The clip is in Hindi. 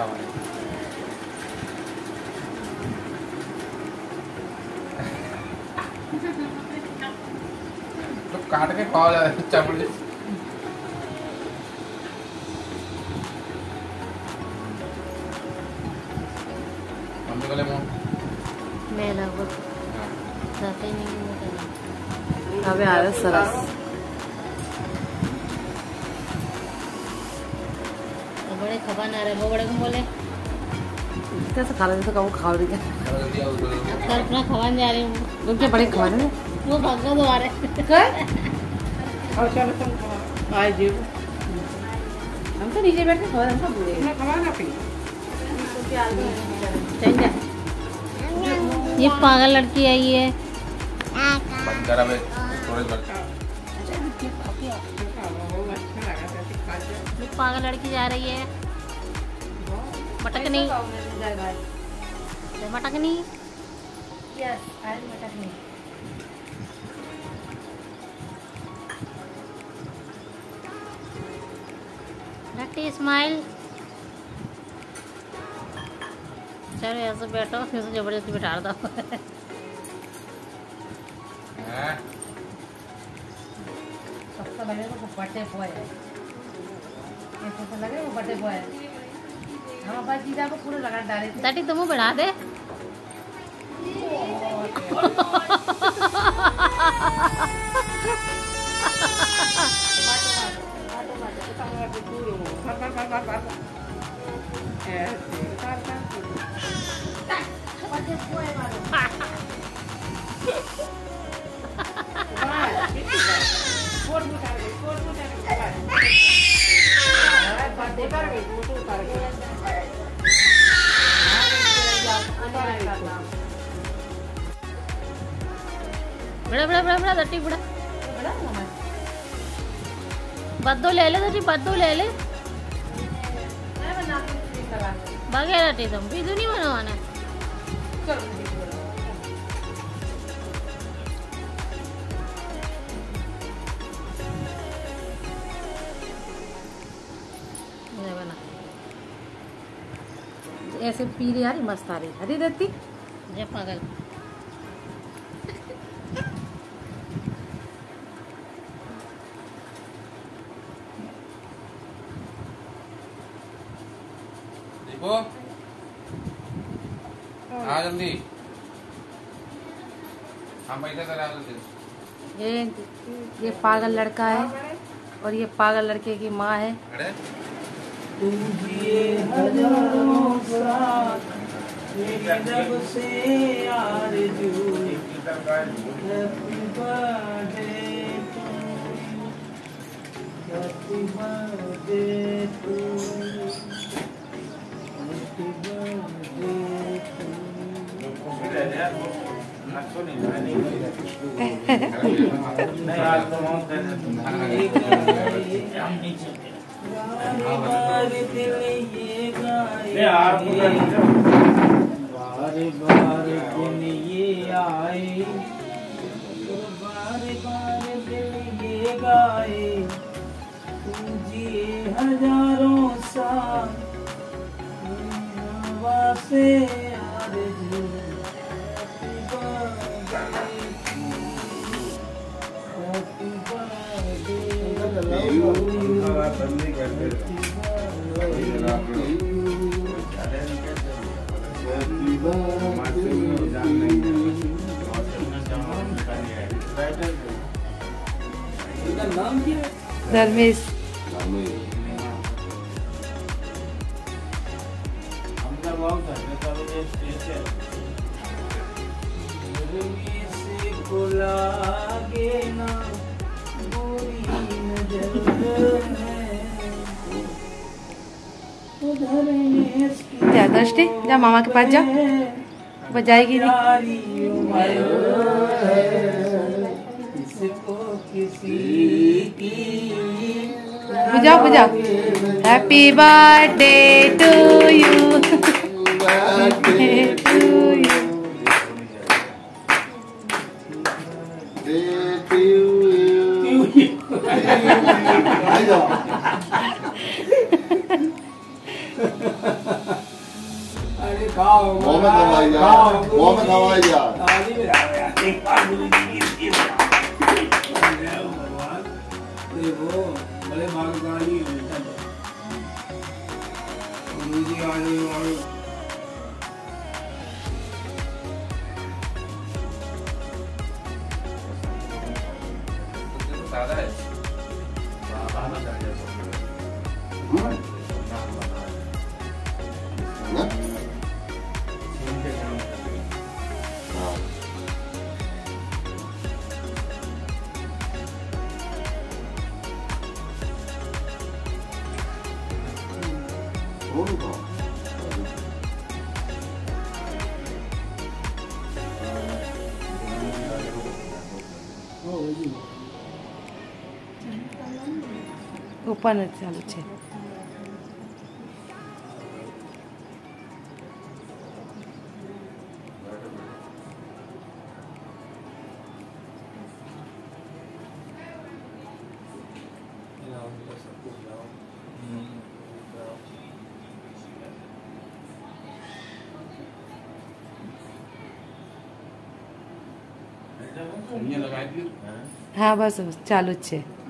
अच्छा बने। तो काट के खाओ चावल। मम्मी को ले मो मैं लगभग जाते ही नहीं હવે આવે સરસ बड़े खबा ना रहे वो बड़े को बोले कैसे खा रहे तो कब खा रही है अक्सर अपना खवान जा रही हूँ तो क्या बड़े खा रहे वो भागा दोबारा और चलो तुम आज जी हम तो नीचे बैठ के खा रहे हैं पूरे ना खवा ना पी ये पागल लड़की आई है बंद करा बे थोड़े बार। ये पागल लड़की जा रही है मटकनी मटकनी यस आई मटकनी रट्टी स्माइल। चलो ऐसे बैठो फिर से जबरदस्ती बिठा दो सबसे लगे वो बटे बॉय है ऐसे तो लगे वो बटे बॉय है हम अपना जीजा को पूरा लगा डाले थे दाटी तुम बढ़ा दे बड़ा बड़ा बड़ा बड़ा दट्टी बड़ा बद्दो ले ले दट्टी बद्दो ले ले बागे दट्टी तुम बीजू नहीं बनवाना ऐसे पी रही यार मस्त आ रही हरी देती जय पागल देखो आ जल्दी हम बैठे थे जल्दी। ये पागल लड़का है और ये पागल लड़के की माँ है। बार बार दिन ये आए बार बार दिन ये गाए तुम जिए हजारों साल से आरज़ू धर्मेश जा दृष्टि जा मामा के पास जा बजाएगी नहीं बुझाओ बुझाओ happy birthday to you to you मुंह में दवाई यार, मुंह में दवाई यार। बड़े भागवानी सादा है ना? हाँ। वो भी खाओ। ઉપર જ ચાલુ છે. અહીંયા લગાવી દીધું હા બસ ચાલુ જ છે.